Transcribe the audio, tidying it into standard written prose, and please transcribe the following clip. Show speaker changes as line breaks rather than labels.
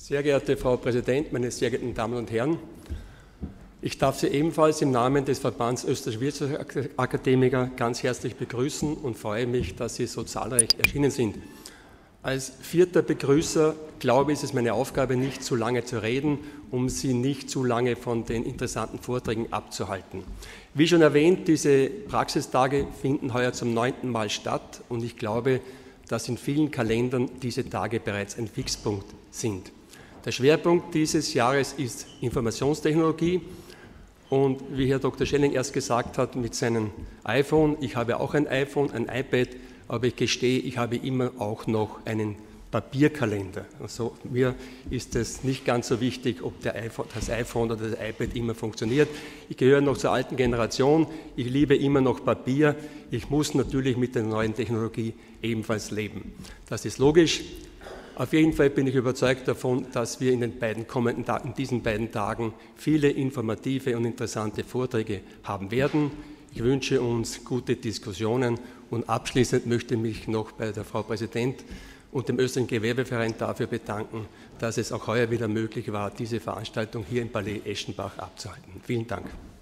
Sehr geehrte Frau Präsidentin, meine sehr geehrten Damen und Herren! Ich darf Sie ebenfalls im Namen des Verbands Österreichischer Wirtschaftsakademiker ganz herzlich begrüßen und freue mich, dass Sie so zahlreich erschienen sind. Als vierter Begrüßer, glaube ich, ist es meine Aufgabe, nicht zu lange zu reden, um Sie nicht zu lange von den interessanten Vorträgen abzuhalten. Wie schon erwähnt, diese Praxistage finden heuer zum 9. Mal statt und ich glaube, dass in vielen Kalendern diese Tage bereits ein Fixpunkt sind. Der Schwerpunkt dieses Jahres ist Informationstechnologie und wie Herr Dr. Schelling erst gesagt hat, mit seinem iPhone, ich habe auch ein iPhone, ein iPad, aber ich gestehe, ich habe immer auch noch einen Papierkalender. Also mir ist es nicht ganz so wichtig, ob das iPhone oder das iPad immer funktioniert. Ich gehöre noch zur alten Generation, ich liebe immer noch Papier, ich muss natürlich mit der neuen Technologie ebenfalls leben. Das ist logisch. Auf jeden Fall bin ich überzeugt davon, dass wir in diesen beiden Tagen viele informative und interessante Vorträge haben werden. Ich wünsche uns gute Diskussionen und abschließend möchte ich mich noch bei der Frau Präsidentin und dem Österreichischen Gewerbeverein dafür bedanken, dass es auch heuer wieder möglich war, diese Veranstaltung hier im Palais Eschenbach abzuhalten. Vielen Dank.